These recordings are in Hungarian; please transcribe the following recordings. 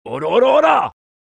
Ororora!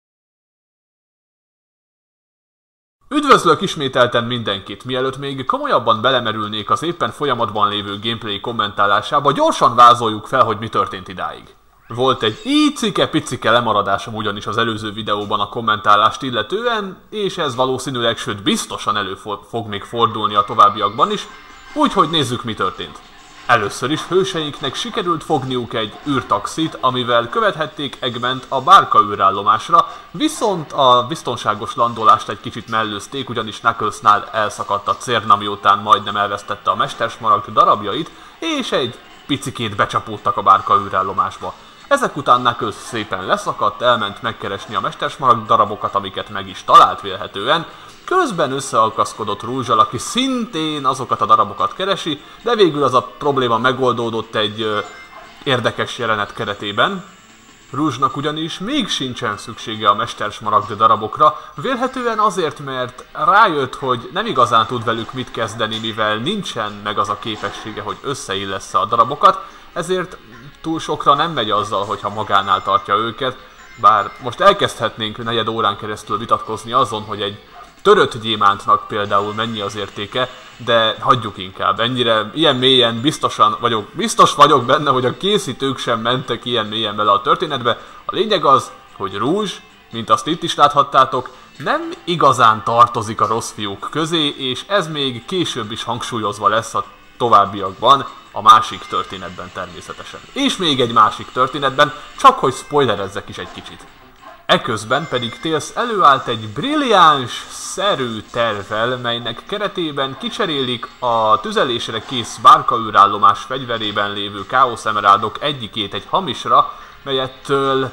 Üdvözlök ismételten mindenkit! Mielőtt még komolyabban belemerülnék az éppen folyamatban lévő gameplay kommentálásába, gyorsan vázoljuk fel, hogy mi történt idáig. Volt egy icike-picike lemaradásom ugyanis az előző videóban a kommentálást illetően, és ez valószínűleg, sőt biztosan elő fog még fordulni a továbbiakban is, úgyhogy nézzük, mi történt. Először is hőseinknek sikerült fogniuk egy űrtaxit, amivel követhették Eggmant a bárka űrállomásra, viszont a biztonságos landolást egy kicsit mellőzték, ugyanis Knucklesnál elszakadt a cérna, miután majdnem elvesztette a mestersmaragd darabjait, és egy picikét becsapódtak a bárka űrállomásba. Ezek után Knuckles szépen leszakadt, elment megkeresni a mestersmaragd darabokat, amiket meg is talált vélhetően. Közben összeakaszkodott Rouge-al, aki szintén azokat a darabokat keresi, de végül az a probléma megoldódott egy érdekes jelenet keretében. Rouge-nak ugyanis még sincsen szüksége a mestersmaragd darabokra, vélhetően azért, mert rájött, hogy nem igazán tud velük mit kezdeni, mivel nincsen meg az a képessége, hogy összeillessze a darabokat, ezért túl sokra nem megy azzal, hogyha magánál tartja őket, bár most elkezdhetnénk negyed órán keresztül vitatkozni azon, hogy egy törött gyémántnak például mennyi az értéke, de hagyjuk inkább. Ennyire, ilyen mélyen biztos vagyok benne, hogy a készítők sem mentek ilyen mélyen bele a történetbe. A lényeg az, hogy Rouge, mint azt itt is láthattátok, nem igazán tartozik a rossz fiúk közé, és ez még később is hangsúlyozva lesz a továbbiakban, a másik történetben természetesen. És még egy másik történetben, csak hogy spoilerezzek is egy kicsit. Eközben pedig Tails előállt egy brilliáns-szerű tervvel, melynek keretében kicserélik a tüzelésre kész bárka űrállomás fegyverében lévő Chaos Emeraldok egyikét egy hamisra, melyettől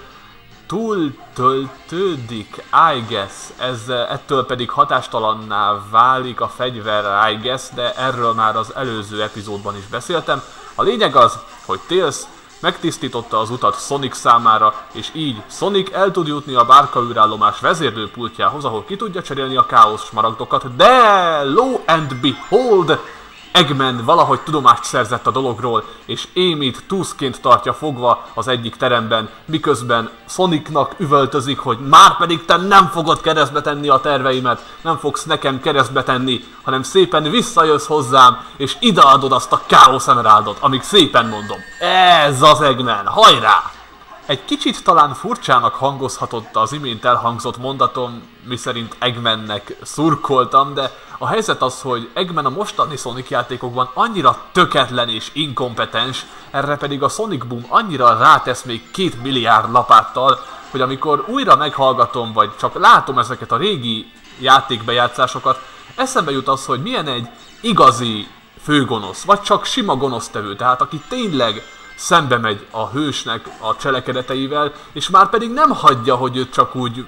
túltöltődik, I guess. Ettől pedig hatástalanná válik a fegyver, I guess, de erről már az előző epizódban is beszéltem. A lényeg az, hogy Tails megtisztította az utat Sonic számára, és így Sonic el tud jutni a bárka űrállomás vezérlőpultjához, ahol ki tudja cserélni a Chaos smaragdokat, de lo and behold, Eggman valahogy tudomást szerzett a dologról, és Amy-t túszként tartja fogva az egyik teremben, miközben Sonicnak üvöltözik, hogy már pedig te nem fogod keresztbe tenni a terveimet, nem fogsz nekem keresztbe tenni, hanem szépen visszajössz hozzám, és ideadod azt a Chaos Emeraldot, amíg szépen mondom. Ez az Eggman, hajrá! Egy kicsit talán furcsának hangozhatott az imént elhangzott mondatom, miszerint Eggmannek szurkoltam, de a helyzet az, hogy Eggman a mostani Sonic játékokban annyira töketlen és inkompetens, erre pedig a Sonic Boom annyira rátesz még 2 milliárd lapáttal, hogy amikor újra meghallgatom, vagy csak látom ezeket a régi játékbejátszásokat, eszembe jut az, hogy milyen egy igazi főgonosz, vagy csak sima gonosztevő, tehát aki tényleg szembe megy a hősnek a cselekedeteivel, és már pedig nem hagyja, hogy őt csak úgy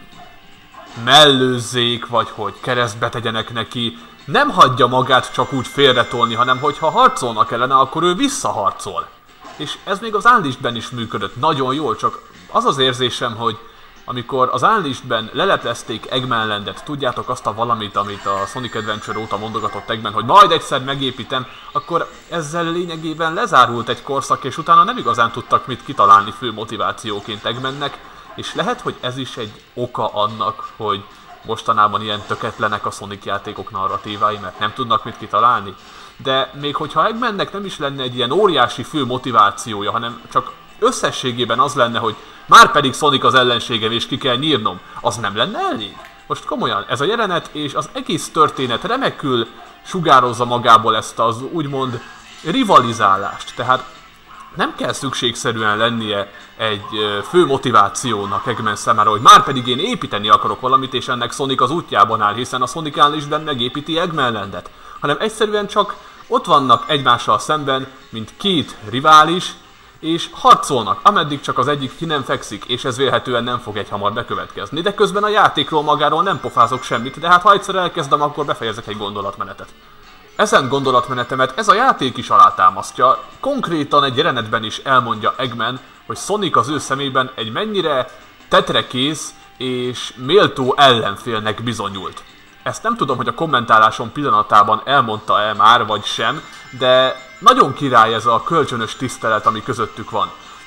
mellőzzék, vagy hogy keresztbe tegyenek neki. Nem hagyja magát csak úgy félretolni, hanem hogyha harcolnak ellene, akkor ő visszaharcol. És ez még az Unleashedben is működött nagyon jól, csak az az érzésem, hogy amikor az Unleashedben leleplezték Eggman Landet, tudjátok azt a valamit, amit a Sonic Adventure óta mondogatott Eggman, hogy majd egyszer megépítem, akkor ezzel lényegében lezárult egy korszak, és utána nem igazán tudtak mit kitalálni fő motivációként Eggmannek, és lehet, hogy ez is egy oka annak, hogy mostanában ilyen töketlenek a Sonic játékok narratívái, mert nem tudnak mit kitalálni. De még hogyha Eggmannek nem is lenne egy ilyen óriási fő motivációja, hanem csak összességében az lenne, hogy már pedig Sonic az ellenségem és ki kell nyírnom, az nem lenne elég? Most komolyan, ez a jelenet és az egész történet remekül sugározza magából ezt az úgymond rivalizálást, tehát nem kell szükségszerűen lennie egy fő motivációnak Eggman számára, hogy már pedig én építeni akarok valamit, és ennek Sonic az útjában áll, hiszen a Sonic Unleashedben megépíti Eggman Landet, hanem egyszerűen csak ott vannak egymással szemben, mint két rivális, és harcolnak, ameddig csak az egyik ki nem fekszik, és ez vélhetően nem fog egyhamar bekövetkezni. De közben a játékról magáról nem pofázok semmit, de hát ha egyszer elkezdem, akkor befejezek egy gondolatmenetet. Ezen gondolatmenetemet ez a játék is alátámasztja, konkrétan egy jelenetben is elmondja Eggman, hogy Sonic az ő szemében egy mennyire tetrekész és méltó ellenfélnek bizonyult. Ezt nem tudom, hogy a kommentálásom pillanatában elmondta-e már, vagy sem, de nagyon király ez a kölcsönös tisztelet, ami közöttük van.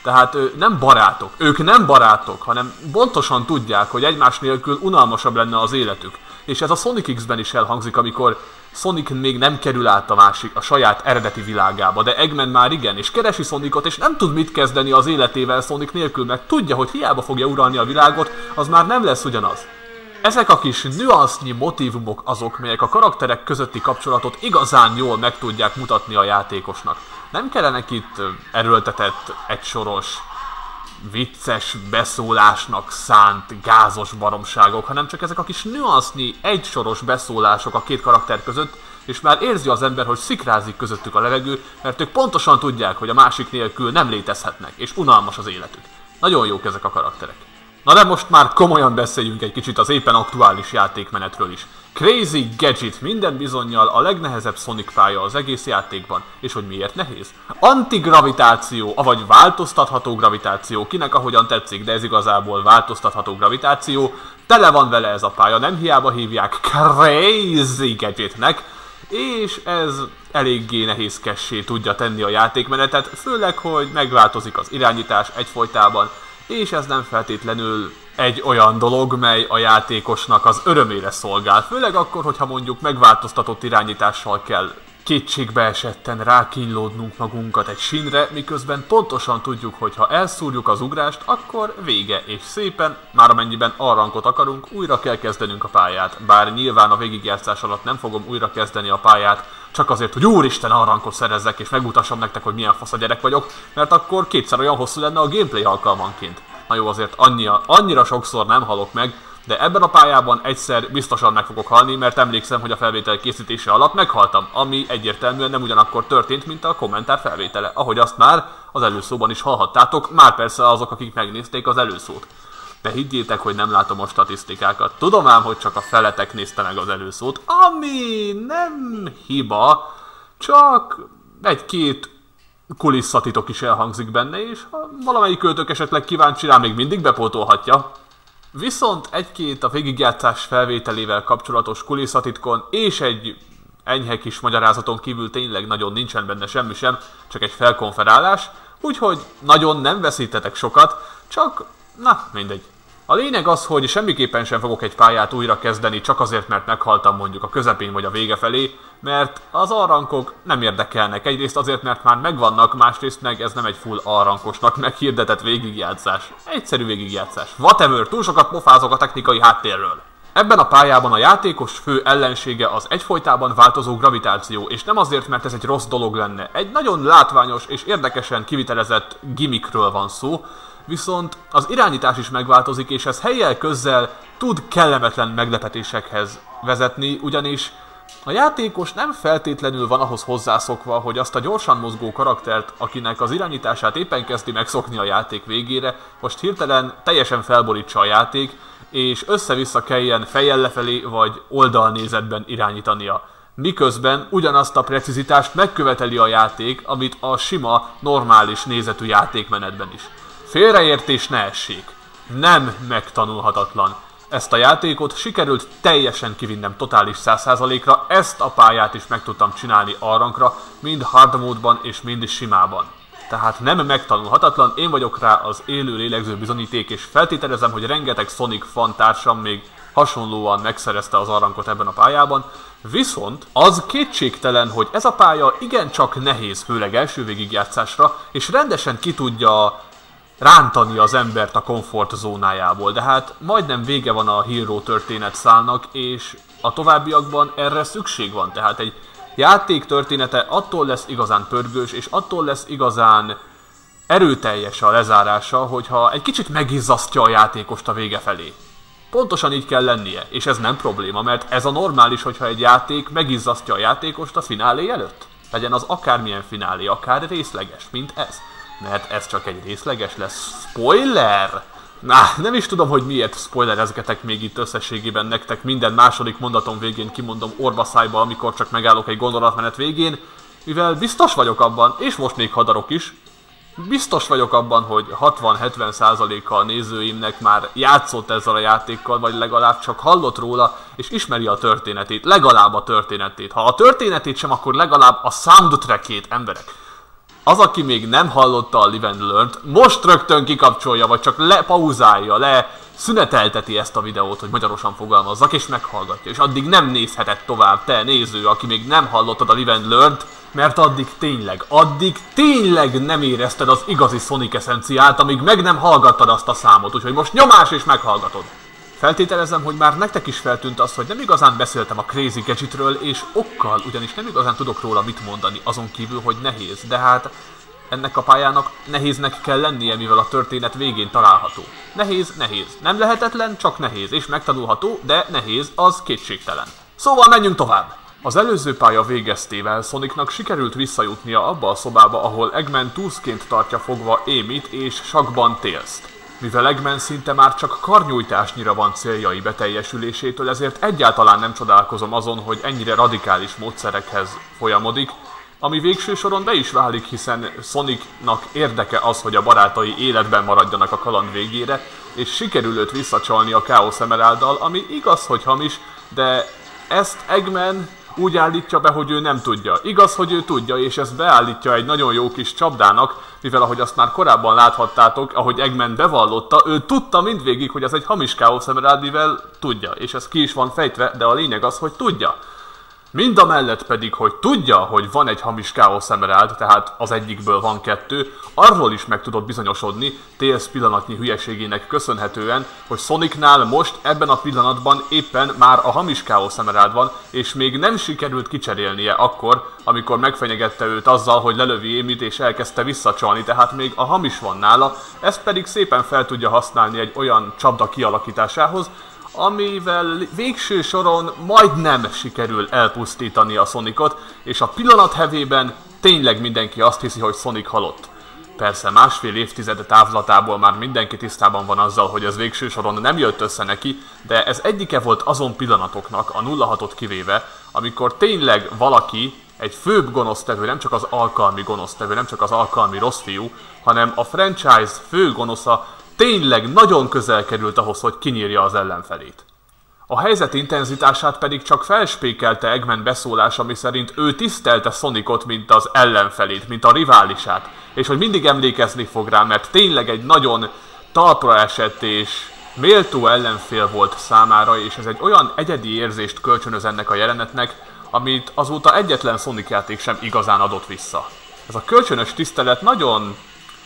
Tehát nem barátok, ők nem barátok, hanem pontosan tudják, hogy egymás nélkül unalmasabb lenne az életük. És ez a Sonic X-ben is elhangzik, amikor Sonic még nem kerül át a saját eredeti világába, de Eggman már igen, és keresi Sonicot, és nem tud mit kezdeni az életével Sonic nélkül, mert tudja, hogy hiába fogja uralni a világot, az már nem lesz ugyanaz. Ezek a kis nüansznyi motívumok azok, melyek a karakterek közötti kapcsolatot igazán jól meg tudják mutatni a játékosnak. Nem kellenek itt erőltetett, egysoros, vicces beszólásnak szánt gázos baromságok, hanem csak ezek a kis nüansznyi, egysoros beszólások a két karakter között, és már érzi az ember, hogy szikrázik közöttük a levegő, mert ők pontosan tudják, hogy a másik nélkül nem létezhetnek, és unalmas az életük. Nagyon jók ezek a karakterek. Na de most már komolyan beszéljünk egy kicsit az éppen aktuális játékmenetről is. Crazy Gadget minden bizonnyal a legnehezebb Sonic pálya az egész játékban. És hogy miért nehéz? Antigravitáció, avagy változtatható gravitáció, kinek ahogyan tetszik, de ez igazából változtatható gravitáció. Tele van vele ez a pálya, nem hiába hívják Crazy Gadgetnek, és ez eléggé nehézkessé tudja tenni a játékmenetet, főleg, hogy megváltozik az irányítás egyfolytában, és ez nem feltétlenül egy olyan dolog, mely a játékosnak az örömére szolgál, főleg akkor, hogyha mondjuk megváltoztatott irányítással kell kétségbe esetten rákínlódnunk magunkat egy sínre, miközben pontosan tudjuk, hogy ha elszúrjuk az ugrást, akkor vége, és szépen, már amennyiben arrankot akarunk, újra kell kezdenünk a pályát. Bár nyilván a végigjátszás alatt nem fogom újra kezdeni a pályát, csak azért, hogy úristen arrankot szerezzek, és megmutassam nektek, hogy milyen fasz a gyerek vagyok, mert akkor kétszer olyan hosszú lenne a gameplay alkalmanként. Na jó, azért annyira sokszor nem halok meg, de ebben a pályában egyszer biztosan meg fogok halni, mert emlékszem, hogy a felvétel készítése alatt meghaltam, ami egyértelműen nem ugyanakkor történt, mint a kommentár felvétele, ahogy azt már az előszóban is hallhattátok, már persze azok, akik megnézték az előszót. De higgyétek, hogy nem látom a statisztikákat. Tudom ám, hogy csak a feletek nézte meg az előszót, ami nem hiba, csak egy-két kulisszatitok is elhangzik benne, és ha valamelyik költők esetleg kíváncsi rá, még mindig bepótolhatja. Viszont egy-két a végigjátszás felvételével kapcsolatos kulisszatitkon és egy enyhe kis magyarázaton kívül tényleg nagyon nincsen benne semmi sem, csak egy felkonferálás, úgyhogy nagyon nem veszítetek sokat, csak na mindegy. A lényeg az, hogy semmiképpen sem fogok egy pályát újra kezdeni, csak azért, mert meghaltam mondjuk a közepén vagy a vége felé, mert az alrankok nem érdekelnek. Egyrészt azért, mert már megvannak, másrészt meg ez nem egy full alrankosnak meghirdetett végigjátszás. Egyszerű végigjátszás. Whatever, túl sokat pofázok a technikai háttérről. Ebben a pályában a játékos fő ellensége az egyfolytában változó gravitáció, és nem azért, mert ez egy rossz dolog lenne. Egy nagyon látványos és érdekesen kivitelezett gimmickről van szó, viszont az irányítás is megváltozik, és ez helyjel közzel tud kellemetlen meglepetésekhez vezetni, ugyanis a játékos nem feltétlenül van ahhoz hozzászokva, hogy azt a gyorsan mozgó karaktert, akinek az irányítását éppen kezdi megszokni a játék végére, most hirtelen teljesen felborítsa a játék, és össze-vissza kelljen fejjel lefelé vagy oldalnézetben irányítania. Miközben ugyanazt a precizitást megköveteli a játék, amit a sima, normális nézetű játékmenetben is. Félreértés ne essék. Nem megtanulhatatlan. Ezt a játékot sikerült teljesen kivinnem totális 100%-ra, ezt a pályát is meg tudtam csinálni arrankra, mind hard módban és mind simában. Tehát nem megtanulhatatlan, én vagyok rá az élő lélegző bizonyíték, és feltételezem, hogy rengeteg Sonic fan társam még hasonlóan megszerezte az arrankot ebben a pályában, viszont az kétségtelen, hogy ez a pálya igencsak nehéz, főleg első végigjátszásra, és rendesen ki tudja rántani az embert a komfortzónájából, de hát majdnem vége van a Hero történet szálnak, és a továbbiakban erre szükség van, tehát egy játék története attól lesz igazán pörgős, és attól lesz igazán erőteljes a lezárása, hogyha egy kicsit megizzasztja a játékost a vége felé. Pontosan így kell lennie, és ez nem probléma, mert ez a normális, hogyha egy játék megizzasztja a játékost a finálé előtt. Legyen az akármilyen finálé, akár részleges, mint ez. Mert ez csak egy részleges lesz. Spoiler! Nem is tudom, hogy miért spoilerezgetek még itt összességében nektek. Minden második mondatom végén kimondom orbaszájba, amikor csak megállok egy gondolatmenet végén, mivel biztos vagyok abban, és most még hadarok is, biztos vagyok abban, hogy 60-70%-a a nézőimnek már játszott ezzel a játékkal, vagy legalább csak hallott róla, és ismeri a történetét, legalább a történetét. Ha a történetét sem, akkor legalább a soundtrackét, emberek. Az, aki még nem hallotta a Live and Learn-t, most rögtön kikapcsolja, vagy csak lepauzálja, szünetelteti ezt a videót, hogy magyarosan fogalmazzak, és meghallgatja. És addig nem nézhetett tovább, te néző, aki még nem hallottad a Live and Learn-t, mert addig tényleg nem érezted az igazi Sonic eszenciát, amíg meg nem hallgattad azt a számot, úgyhogy most nyomás és meghallgatod. Feltételezem, hogy már nektek is feltűnt az, hogy nem igazán beszéltem a Crazy Gadgetről, és okkal, ugyanis nem igazán tudok róla mit mondani, azon kívül, hogy nehéz, de hát ennek a pályának nehéznek kell lennie, mivel a történet végén található. Nehéz. Nem lehetetlen, csak nehéz, és megtanulható, de nehéz, az kétségtelen. Szóval menjünk tovább! Az előző pálya végeztével Sonicnak sikerült visszajutnia abba a szobába, ahol Eggman túszként tartja fogva Amyt és sakban Tails-t. Mivel Eggman szinte már csak karnyújtásnyira van céljai beteljesülésétől, ezért egyáltalán nem csodálkozom azon, hogy ennyire radikális módszerekhez folyamodik, ami végső soron be is válik, hiszen Sonicnak érdeke az, hogy a barátai életben maradjanak a kaland végére, és sikerül őt visszacsalni a Chaos Emeralddal, ami igaz, hogy hamis, de ezt Eggman úgy állítja be, hogy ő nem tudja. Igaz, hogy ő tudja, és ezt beállítja egy nagyon jó kis csapdának, mivel ahogy azt már korábban láthattátok, ahogy Eggman bevallotta, ő tudta mindvégig, hogy ez egy hamis Chaos Emerald, mivel tudja, és ez ki is van fejtve, de a lényeg az, hogy tudja. Mindamellett pedig, hogy tudja, hogy van egy hamis Chaos Emerald, tehát az egyikből van kettő, arról is meg tudott bizonyosodni, Tails pillanatnyi hülyeségének köszönhetően, hogy Sonicnál most ebben a pillanatban éppen már a hamis Chaos Emerald van, és még nem sikerült kicserélnie akkor, amikor megfenyegette őt azzal, hogy lelövi Amyt és elkezdte visszacsalni, tehát még a hamis van nála, ezt pedig szépen fel tudja használni egy olyan csapda kialakításához, amivel végső soron majdnem sikerül elpusztítani a Sonicot, és a pillanat hevében tényleg mindenki azt hiszi, hogy Sonic halott. Persze másfél évtized távlatából már mindenki tisztában van azzal, hogy ez végső soron nem jött össze neki, de ez egyike volt azon pillanatoknak, a 06-ot kivéve, amikor tényleg valaki, egy főbb gonosztevő, nem csak az alkalmi gonosztevő, nem csak az alkalmi rossz fiú, hanem a franchise fő gonosza tényleg nagyon közel került ahhoz, hogy kinyírja az ellenfelét. A helyzet intenzitását pedig csak felspékelte Eggman beszólása, miszerint ő tisztelte Sonicot, mint az ellenfelét, mint a riválisát, és hogy mindig emlékezni fog rá, mert tényleg egy nagyon talpra esett és méltó ellenfél volt számára, és ez egy olyan egyedi érzést kölcsönöz ennek a jelenetnek, amit azóta egyetlen Sonic játék sem igazán adott vissza. Ez a kölcsönös tisztelet nagyon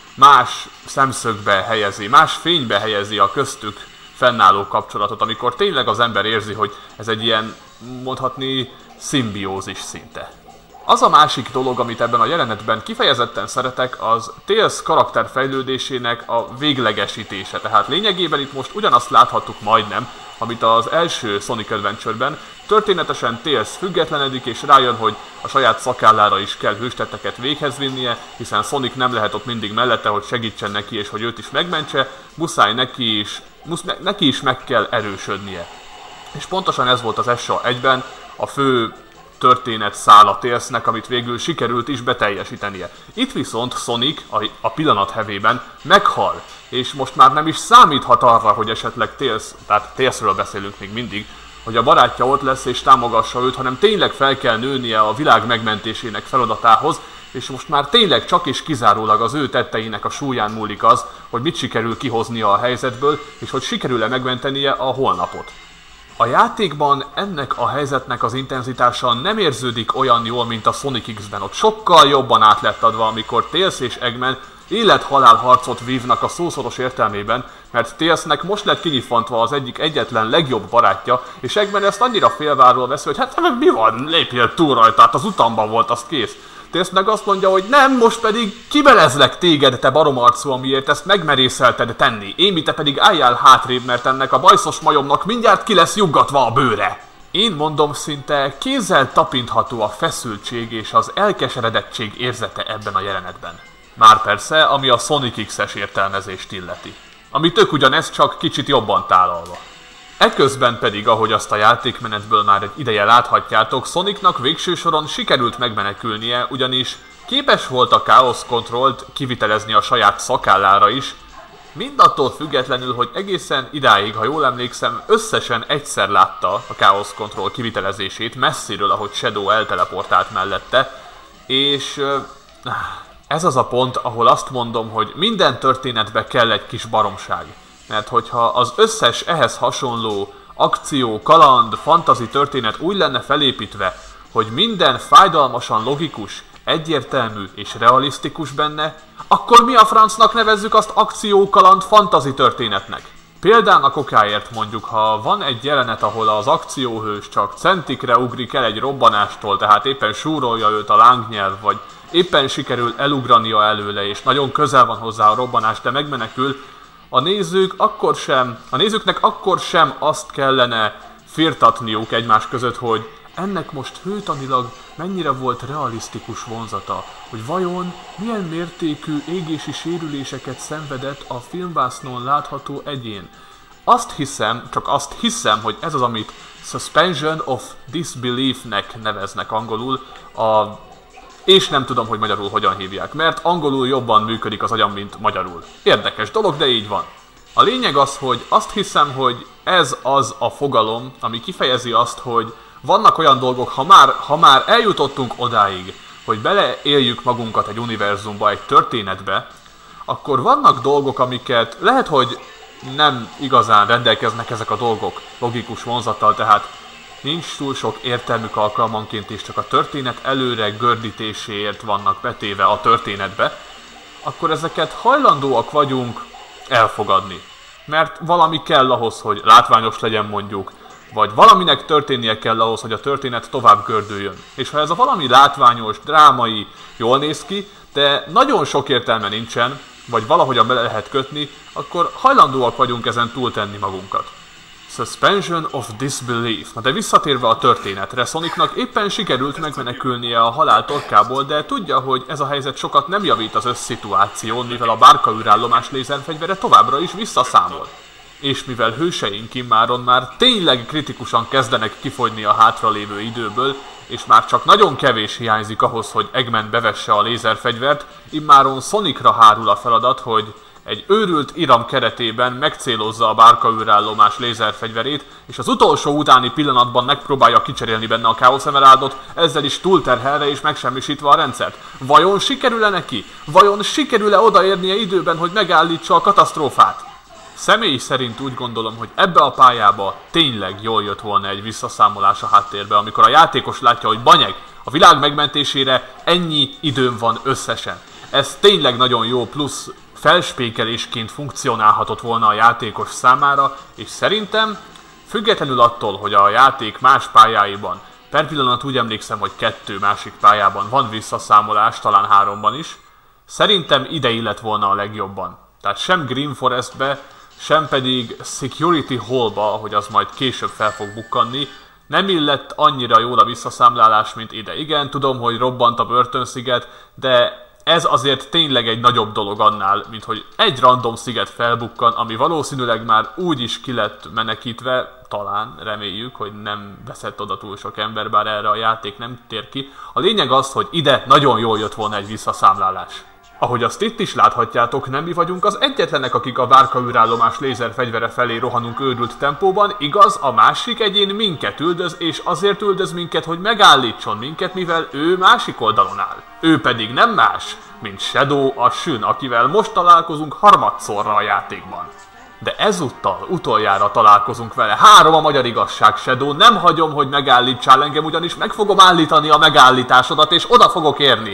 más szemszögbe helyezi, más fénybe helyezi a köztük fennálló kapcsolatot, amikor tényleg az ember érzi, hogy ez egy ilyen, mondhatni, szimbiózis szinte. Az a másik dolog, amit ebben a jelenetben kifejezetten szeretek, az Tails karakterfejlődésének a véglegesítése. Tehát lényegében itt most ugyanazt láthattuk majdnem, amit az első Sonic Adventure-ben. Történetesen Tails függetlenedik és rájön, hogy a saját szakállára is kell hőstetteket véghez vinnie, hiszen Sonic nem lehet ott mindig mellette, hogy segítsen neki és hogy őt is megmentse, muszáj neki is meg kell erősödnie. És pontosan ez volt az SA1-ben a fő történet szála Tailsnek, amit végül sikerült is beteljesítenie. Itt viszont Sonic a pillanat hevében meghal, és most már nem is számíthat arra, hogy esetleg Tails, tehát Tailsről beszélünk még mindig, hogy a barátja ott lesz és támogassa őt, hanem tényleg fel kell nőnie a világ megmentésének feladatához, és most már tényleg csak és kizárólag az ő tetteinek a súlyán múlik az, hogy mit sikerül kihoznia a helyzetből, és hogy sikerül-e megmentenie a holnapot. A játékban ennek a helyzetnek az intenzitása nem érződik olyan jól, mint a Sonic X-ben. Ott sokkal jobban át lett adva, amikor Tails és Eggman élet-halál harcot vívnak a szószoros értelmében, mert Tailsnek most lett kinyifantva az egyik egyetlen legjobb barátja, és Eggman ezt annyira félváról veszi, hogy hát mi van, lépjél túl rajta, hát az utamban volt, az kész. Tails meg azt mondja, hogy nem, most pedig kibelezlek téged, te baromarcú, amiért ezt megmerészelted tenni. Amy, te pedig álljál hátrébb, mert ennek a bajszos majomnak mindjárt ki lesz juggatva a bőre. Én mondom, szinte kézzel tapintható a feszültség és az elkeseredettség érzete ebben a jelenetben. Már persze, ami a Sonic X-es értelmezést illeti. Ami tök ugyanez, csak kicsit jobban tálalva. Eközben pedig, ahogy azt a játékmenetből már egy ideje láthatjátok, Sonicnak végső soron sikerült megmenekülnie, ugyanis képes volt a Chaos Controlt kivitelezni a saját szakállára is, mindattól függetlenül, hogy egészen idáig, ha jól emlékszem, összesen egyszer látta a Chaos Control kivitelezését messziről, ahogy Shadow elteleportált mellette, és Ez az a pont, ahol azt mondom, hogy minden történetbe kell egy kis baromság. Mert hogyha az összes ehhez hasonló akció, kaland, fantasy történet úgy lenne felépítve, hogy minden fájdalmasan logikus, egyértelmű és realisztikus benne, akkor mi a francnak nevezzük azt akció, kaland, fantasy történetnek? Példának okáért mondjuk, ha van egy jelenet, ahol az akcióhős csak centikre ugrik el egy robbanástól, tehát éppen súrolja őt a lángnyelv, vagy éppen sikerül elugrania előle, és nagyon közel van hozzá a robbanás, de megmenekül, a nézőknek akkor sem azt kellene firtatniuk egymás között, hogy ennek most hőtanilag mennyire volt realisztikus vonzata, hogy vajon milyen mértékű égési sérüléseket szenvedett a filmvásznon látható egyén. Azt hiszem, hogy ez az, amit suspension of disbelief-nek neveznek angolul, és nem tudom, hogy magyarul hogyan hívják, mert angolul jobban működik az agyam, mint magyarul. Érdekes dolog, de így van. A lényeg az, hogy azt hiszem, hogy ez az a fogalom, ami kifejezi azt, hogy vannak olyan dolgok, ha már eljutottunk odáig, hogy beleéljük magunkat egy univerzumba, egy történetbe, akkor vannak dolgok, amiket lehet, hogy nem igazán rendelkeznek ezek a dolgok logikus vonzattal, tehát nincs túl sok értelmük alkalmanként, és csak a történet előre gördítéséért vannak betéve a történetbe, akkor ezeket hajlandóak vagyunk elfogadni. Mert valami kell ahhoz, hogy látványos legyen mondjuk, vagy valaminek történnie kell ahhoz, hogy a történet tovább gördüljön. És ha ez a valami látványos, drámai, jól néz ki, de nagyon sok értelme nincsen, vagy valahogyan bele lehet kötni, akkor hajlandóak vagyunk ezen túltenni magunkat. Suspension of disbelief. Na de visszatérve a történetre, Sonicnak éppen sikerült megmenekülnie a halál torkából, de tudja, hogy ez a helyzet sokat nem javít az összszituáción, mivel a bárkaűrállomás lézerfegyvere továbbra is visszaszámol. És mivel hőseink immáron már tényleg kritikusan kezdenek kifogyni a hátralévő időből, és már csak nagyon kevés hiányzik ahhoz, hogy Eggman bevesse a lézerfegyvert, immáron Sonicra hárul a feladat, hogy egy őrült iram keretében megcélozza a bárkaűrállomás lézerfegyverét, és az utolsó utáni pillanatban megpróbálja kicserélni benne a Chaos Emeraldot, ezzel is túlterhelve és megsemmisítve a rendszert. Vajon sikerül-e neki? Vajon sikerül-e odaérnie időben, hogy megállítsa a katasztrófát? Személy szerint úgy gondolom, hogy ebbe a pályába tényleg jól jött volna egy visszaszámolás a háttérbe, amikor a játékos látja, hogy banyeg, a világ megmentésére ennyi időm van összesen. Ez tényleg nagyon jó plusz felspékelésként funkcionálhatott volna a játékos számára, és szerintem, függetlenül attól, hogy a játék más pályáiban, per pillanat úgy emlékszem, hogy 2 másik pályában van visszaszámolás, talán 3-ban is, szerintem ide illett volna a legjobban. Tehát sem Green Forestbe, sem pedig Security Hallba, ahogy az majd később fel fog bukkanni, nem illett annyira jól a visszaszámlálás, mint ide. Igen, tudom, hogy robbant a börtönsziget, de ez azért tényleg egy nagyobb dolog annál, mint hogy egy random sziget felbukkan, ami valószínűleg már úgy is ki lett menekítve, talán, reméljük, hogy nem veszett oda túl sok ember, bár erre a játék nem tér ki. A lényeg az, hogy ide nagyon jól jött volna egy visszaszámlálás. Ahogy azt itt is láthatjátok, nem mi vagyunk az egyetlenek, akik a bárkaűrállomás lézerfegyvere felé rohanunk őrült tempóban, igaz, a másik egyén minket üldöz, és azért üldöz minket, hogy megállítson minket, mivel ő másik oldalon áll. Ő pedig nem más, mint Shadow a Sün, akivel most találkozunk harmadszorra a játékban. De ezúttal utoljára találkozunk vele. 3 a magyar igazság, Shadow, nem hagyom, hogy megállítsál engem, ugyanis meg fogom állítani a megállításodat, és oda fogok érni.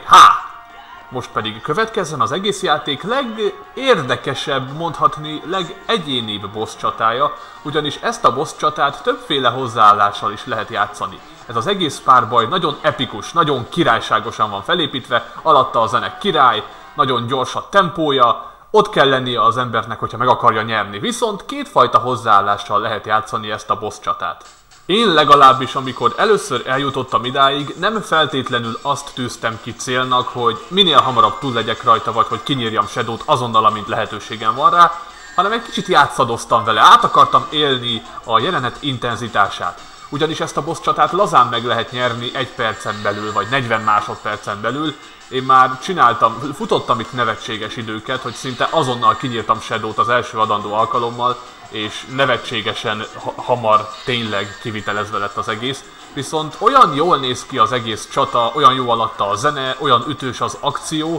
Most pedig következzen az egész játék legérdekesebb, mondhatni legegyénibb boss csatája, ugyanis ezt a boss csatát többféle hozzáállással is lehet játszani. Ez az egész párbaj nagyon epikus, nagyon királyságosan van felépítve, alatta a zene király, nagyon gyors a tempója, ott kell lennie az embernek, hogyha meg akarja nyerni, viszont 2 fajta hozzáállással lehet játszani ezt a boss csatát. Én legalábbis, amikor először eljutottam idáig, nem feltétlenül azt tűztem ki célnak, hogy minél hamarabb túl legyek rajta, vagy hogy kinyírjam Shadow-t azonnal, amint lehetőségem van rá, hanem egy kicsit játszadoztam vele, át akartam élni a jelenet intenzitását. Ugyanis ezt a boss csatát lazán meg lehet nyerni 1 percen belül, vagy 40 másodpercen belül. Én már futottam itt nevetséges időket, hogy szinte azonnal kinyírtam Shadow-t az első adandó alkalommal, és nevetségesen hamar tényleg kivitelezve lett az egész. Viszont olyan jól néz ki az egész csata, olyan jó alatta a zene, olyan ütős az akció,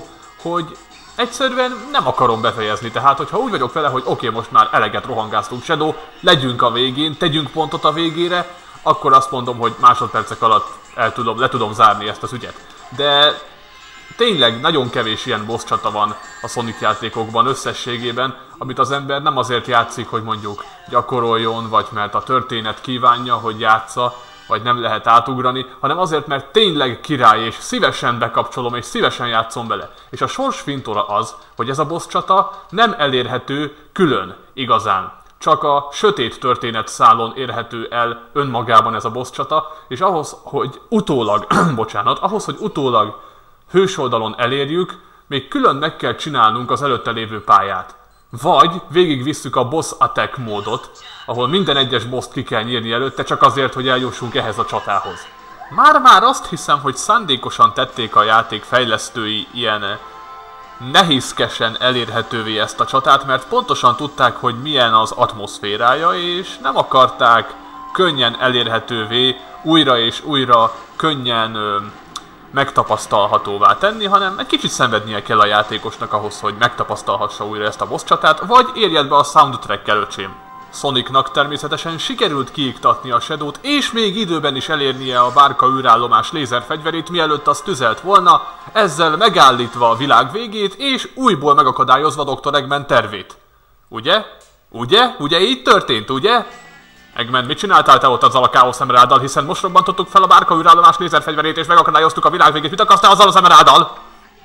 hogy egyszerűen nem akarom befejezni. Tehát, hogyha úgy vagyok vele, hogy oké, most már eleget rohangáztunk Shadow, legyünk a végén, tegyünk pontot a végére, akkor azt mondom, hogy másodpercek alatt le tudom zárni ezt az ügyet. De tényleg nagyon kevés ilyen boss csata van a Sonic játékokban összességében, amit az ember nem azért játszik, hogy mondjuk gyakoroljon, vagy mert a történet kívánja, hogy játsza, vagy nem lehet átugrani, hanem azért, mert tényleg király, és szívesen bekapcsolom, és szívesen játszom vele. És a sorsfintora az, hogy ez a boss csata nem elérhető külön igazán. Csak a sötét történet szálon érhető el önmagában ez a boss csata, és ahhoz, hogy utólag, ahhoz, hogy utólag hősoldalon elérjük, még külön meg kell csinálnunk az előtte lévő pályát. Vagy végigvisszük a boss attack módot, ahol minden egyes bosst ki kell nyírni előtte, csak azért, hogy eljussunk ehhez a csatához. Már azt hiszem, hogy szándékosan tették a játék fejlesztői ilyen nehézkesen elérhetővé ezt a csatát, mert pontosan tudták, hogy milyen az atmoszférája, és nem akarták könnyen elérhetővé, újra és újra könnyen megtapasztalhatóvá tenni, hanem egy kicsit szenvednie kell a játékosnak ahhoz, hogy megtapasztalhassa újra ezt a boss csatát, vagy érjed be a soundtrack-kel, öcsém. Sonicnak természetesen sikerült kiiktatni a Shadow-t, és még időben is elérnie a bárka űrállomás lézerfegyverét, mielőtt az tüzelt volna, ezzel megállítva a világ végét, és újból megakadályozva Dr. Eggman tervét. Ugye? Ugye így történt, ugye? Eggman, mit csináltál te ott azzal a Chaos Emeralddal, hiszen most robbantottuk fel a bárka űrállomás lézerfegyverét, és megakadályoztuk a világ végét. Mit akarsz te azzal az Emeralddal?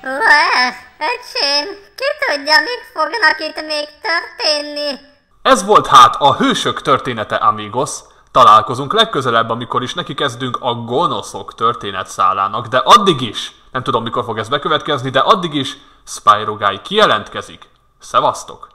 Öcsém, ki tudja, mik fognak itt még történni? Ez volt hát a Hősök története, amigos. Találkozunk legközelebb, amikor is neki kezdünk a gonoszok történetszálának, de addig is, nem tudom mikor fog ez bekövetkezni, de addig is Spyro Guy kijelentkezik. Szevasztok!